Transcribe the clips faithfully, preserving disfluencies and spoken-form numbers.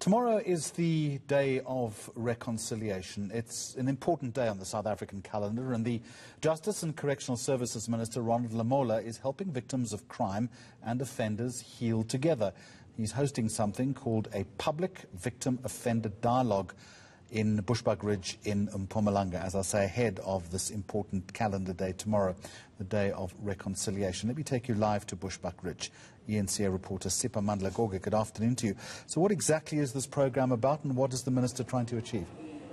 Tomorrow is the Day of Reconciliation. It's an important day on the South African calendar, and the Justice and Correctional Services Minister, Ronald Lamola, is helping victims of crime and offenders heal together. He's hosting something called a Public Victim Offender Dialogue in Bushbuckridge in Mpumalanga, as I say, ahead of this important calendar day tomorrow, the Day of Reconciliation. Let me take you live to Bushbuckridge. eNCA reporter Sipa Mandla-Goga, good afternoon to you. So what exactly is this program about, and what is the Minister trying to achieve?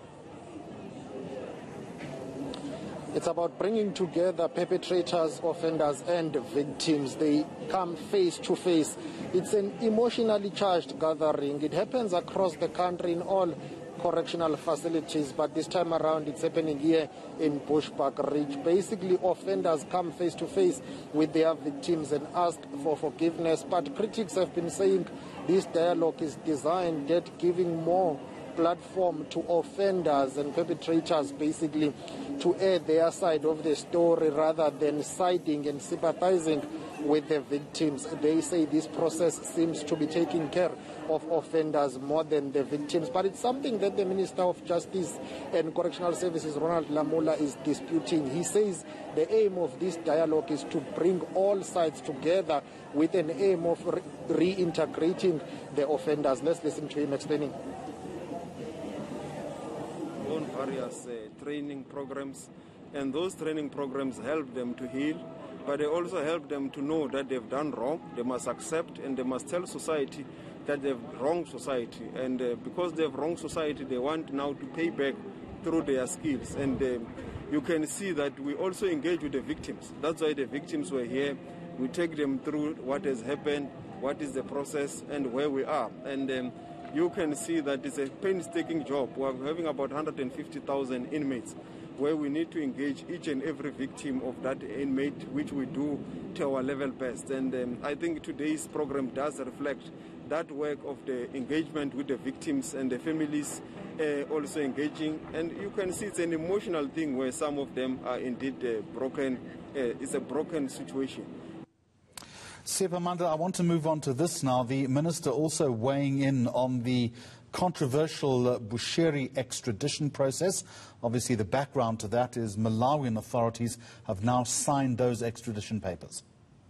It's about bringing together perpetrators, offenders and victims. They come face to face. It's an emotionally charged gathering. It happens across the country in all correctional facilities, but this time around it's happening here in Bushbuckridge. Basically, offenders come face to face with their victims and ask for forgiveness, but critics have been saying this dialogue is designed at giving more platform to offenders and perpetrators, basically to air their side of the story rather than siding and sympathizing with the victims. They say this process seems to be taking care of offenders more than the victims, but it's something that the Minister of Justice and Correctional Services, Ronald Lamola, is disputing. He says the aim of this dialogue is to bring all sides together with an aim of re reintegrating the offenders. Let's listen to him explaining. On various uh, training programs, and those training programs help them to heal, but they also help them to know that they've done wrong. They must accept and they must tell society that they've wronged society, and uh, because they've wronged society, they want now to pay back through their skills. And uh, you can see that we also engage with the victims. That's why the victims were here. We take them through what has happened, what is the process, and where we are. And um, you can see that it's a painstaking job. We're having about one hundred fifty thousand inmates, where we need to engage each and every victim of that inmate, which we do to our level best. And um, I think today's program does reflect that work of the engagement with the victims and the families uh, also engaging. And you can see it's an emotional thing where some of them are indeed uh, broken. Uh, it's a broken situation. Sipa Mandla, I want to move on to this now. The Minister also weighing in on the controversial uh, Bushiri extradition process. Obviously, the background to that is Malawian authorities have now signed those extradition papers.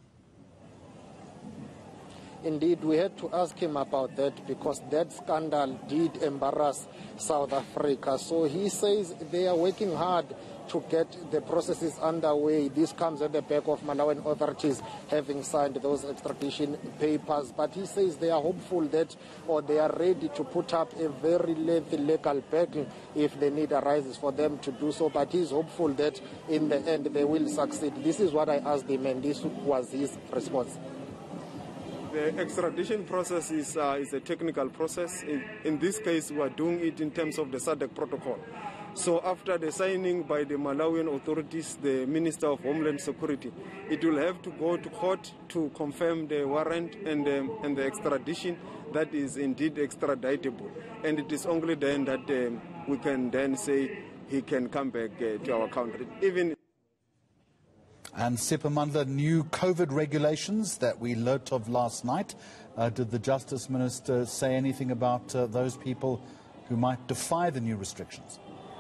Indeed, we had to ask him about that because that scandal did embarrass South Africa. So he says they are working hard to get the processes underway. This comes at the back of Malawian authorities having signed those extradition papers. But he says they are hopeful that, or they are ready to put up a very lengthy legal battle if the need arises for them to do so. But he's hopeful that in the end they will succeed. This is what I asked him, and this was his response. The extradition process is, uh, is a technical process. In, in this case, we are doing it in terms of the S A D C protocol. So after the signing by the Malawian authorities, the Minister of Homeland Security, it will have to go to court to confirm the warrant and, um, and the extradition that is indeed extraditable. And it is only then that um, we can then say he can come back uh, to our country. Even And Sipa Mandla, new COVID regulations that we learnt of last night. Uh, did the Justice Minister say anything about uh, those people who might defy the new restrictions?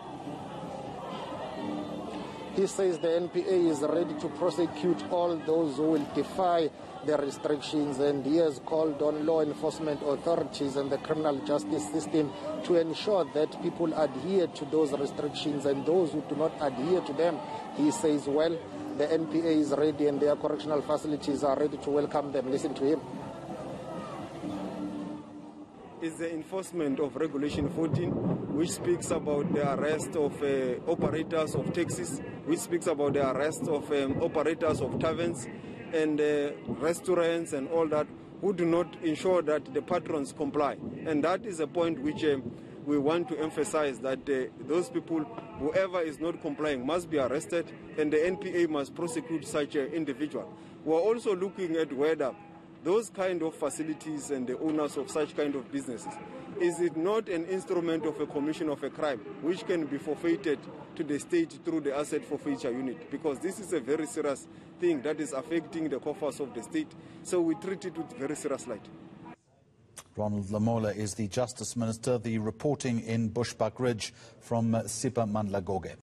He says the N P A is ready to prosecute all those who will defy the restrictions, and he has called on law enforcement authorities and the criminal justice system to ensure that people adhere to those restrictions, and those who do not adhere to them, he says, well, the N P A is ready and their correctional facilities are ready to welcome them. Listen to him. Is the enforcement of Regulation fourteen, which speaks about the arrest of uh, operators of taxis, which speaks about the arrest of um, operators of taverns and uh, restaurants and all that, who do not ensure that the patrons comply. And that is a point which um, we want to emphasize, that uh, those people, whoever is not complying, must be arrested, and the N P A must prosecute such an individual. We are also looking at whether those kind of facilities and the owners of such kind of businesses, is it not an instrument of a commission of a crime which can be forfeited to the state through the asset forfeiture unit? Because this is a very serious thing that is affecting the coffers of the state. So we treat it with very serious light. Ronald Lamola is the Justice Minister. The reporting in Bushbuck Ridge from Sipa Mandlagoge.